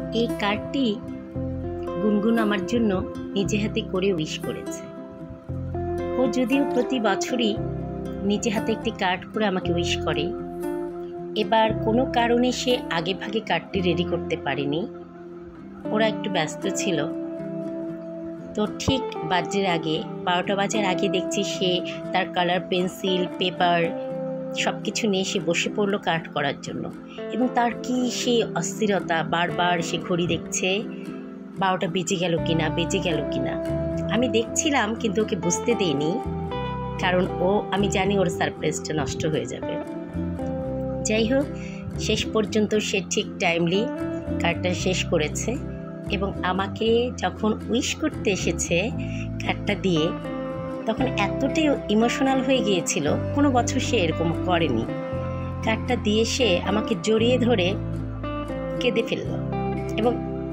এই কার্ডটি গুনগুন আমার জন্য নিজে হাতে করে উইশ করেছে। ও যদিও প্রতি বছরই নিজে হাতে একটি কার্ড করে আমাকে উইশ করে, এবার কোনো কারণে সে আগে ভাগে কার্ডটি রেডি করতে পারেনি। ওরা একটু ব্যস্ত ছিল। তো ঠিক বারোটা বাজার আগে দেখছি সে তার কালার পেন্সিল, পেপার সব কিছু নিয়ে সে বসে পড়লো কার্ড করার জন্য। এবং তার কি সে অস্থিরতা, বারবার সে ঘড়ি দেখছে 12টা বেজে গেল কিনা। আমি দেখছিলাম কিন্তু ওকে বুঝতে দেইনি, কারণ আমি জানি ওর সারপ্রাইজটা নষ্ট হয়ে যাবে। যাই হোক, শেষ পর্যন্ত সে ঠিক টাইমলি কার্ডটা শেষ করেছে এবং আমাকে যখন উইশ করতে এসেছে কার্ডটা দিয়ে, তখন এতটাই ইমোশনাল হয়ে গিয়েছিল, কোনো বছর সে এরকম করেনি। কার্ডটা দিয়ে সে আমাকে জড়িয়ে ধরে কেঁদে ফেলল এবং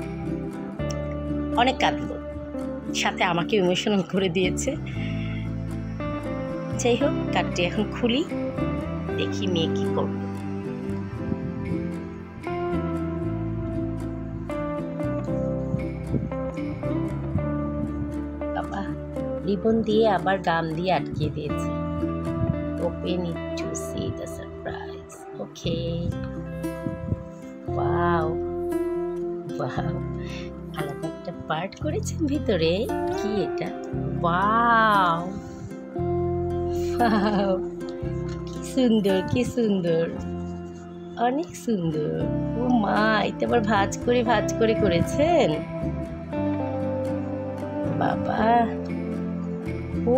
অনেক কাঁদলো, সাথে আমাকে ইমোশনাল করে দিয়েছে। যাই হোক, কার্ডটি এখন খুলি, দেখি মেয়ে কি করবে। বাবা রিবন দিয়ে আবার গাম দিয়ে আটকে দিয়েছে। Open it to see the surprise. Okay, wow wow, আলাদা একটা পার্ট করেছেন ভিতরে। কি এটা? ওয়াও, কি সুন্দর, অনেক সুন্দর। ও মা, এটা আবার ভাঁজ করে করেছেন। বাবা, ও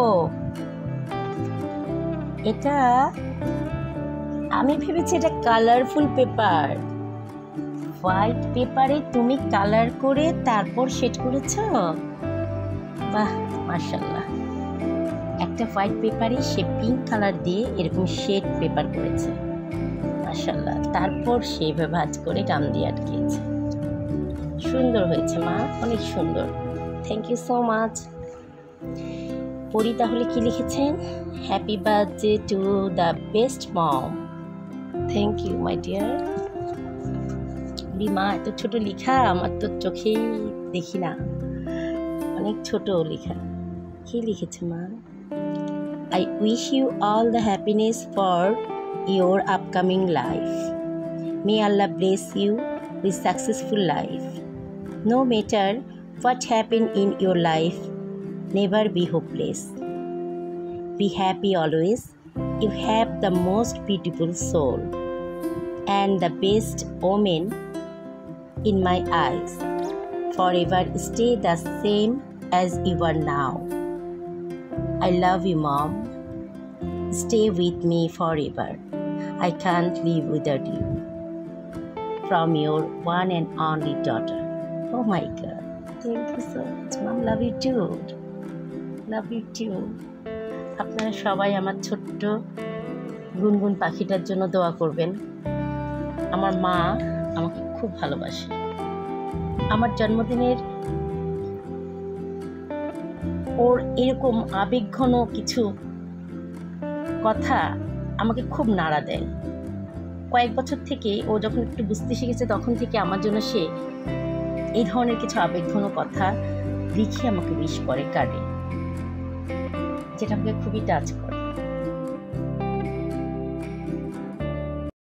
এটা আমি ভেবেছি এটা কালারফুল পেপার। হোয়াইট পেপারে তুমি কালার করে তারপর শেড করেছো। বাহ, মাশাআল্লাহ। একটা হোয়াইট পেপারে সে পিঙ্ক কালার দিয়ে এরকম শেড পেপার করেছে, মাশাআল্লাহ। তারপর সে ভাঁজ করে গাম দিয়ে আটকিয়েছে। সুন্দর হয়েছে মা, অনেক সুন্দর। Thank you so much. পড়ি তাহলে কি লিখেছেন? Happy birthday to the best mom. Thank you my dear. মা, এত ছোট লেখা আমার তো চোখেই দেখি না, অনেক ছোট লেখা। কি লিখেছে মা? I wish you all the happiness for your upcoming life. May Allah bless you with successful life. No matter what happen in your life, never be hopeless. Be happy always. You have the most beautiful soul and the best omen in my eyes. Forever stay the same as you are now. I love you, Mom. Stay with me forever. I can't live without you. From your one and only daughter. Oh my God. Thank you so much, Mom. Love you too. Love you too. আপনারা সবাই আমার ছোট্ট গুনগুন পাখিটার জন্য দোয়া করবেন। আমার মা আমাকে খুব ভালোবাসে। আমার জন্মদিনের ওর এরকম আবেগঘন কিছু কথা আমাকে খুব নাড়া দেয়। কয়েক বছর থেকে ও যখন একটু বুঝতে শিখেছে, তখন থেকে আমার জন্য সে এই ধরনের কিছু আবেগঘন কথা লিখে আমাকে উইশ করে কার্ডে, যেটা আমাকে খুবই টাচ করে।